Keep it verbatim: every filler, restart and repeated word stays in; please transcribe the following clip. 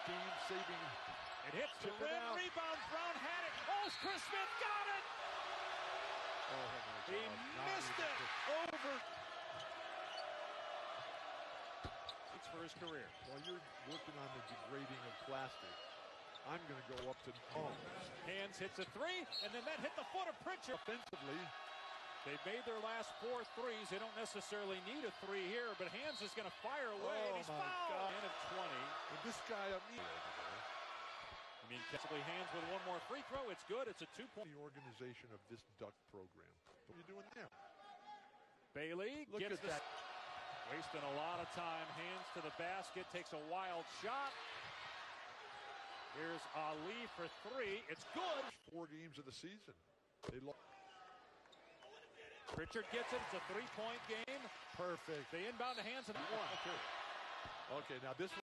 team saving. It hits the rim, rebound, Brown had it. Oh, Chris Smith got it! Oh, my God. He missed it over. It's for his career. While you're working on the degrading of plastic, I'm going to go up to home. Hands hits a three, and then that hit the foot of Pritchard. Offensively, they've made their last four threes. They don't necessarily need a three here, but Hands is going to fire away, oh and he's my fouled. God. Man of twenty. And this guy up me. I mean, possibly Hands with one more free throw. It's good. It's a two-point. The organization of this Duck program. What are you doing there? Bailey Look gets at the, that. wasting a lot of time. Hands to the basket, takes a wild shot. Here's Ali for three. It's good. Four games of the season. They lost. Pritchard gets it. It's a three-point game. Perfect. They inbound to Hands and one. Okay, now this one.